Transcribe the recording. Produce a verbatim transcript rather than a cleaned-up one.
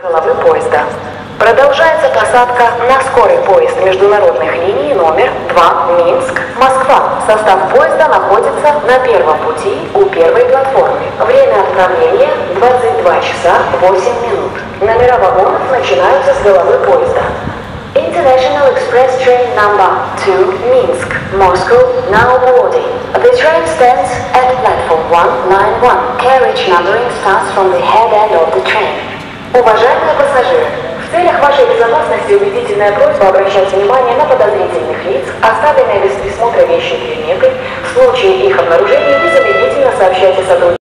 Головы поезда. Продолжается посадка на скорый поезд международных линий номер два Минск-Москва. Состав поезда находится на первом пути у первой платформы. Время отправления двадцать два часа восемь минут. Номера вагонов начинаются с головы поезда. International Express Train number two Minsk, Moscow, now boarding. The train stands at platform one ninety-one. Carriage numbering starts from the head end of the train. Уважаемые пассажиры, в целях вашей безопасности убедительная просьба обращать внимание на подозрительных лиц, оставленные без присмотра вещи и предметы. В случае их обнаружения незамедлительно сообщайте сотрудникам.